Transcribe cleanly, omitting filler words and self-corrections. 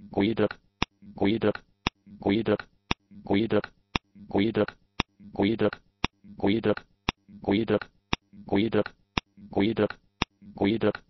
goeiedag, goeiedag, goeiedag, goeiedag, goeiedag, goeiedag, goeiedag, goeiedag, goeiedag, goeiedag, goeiedag,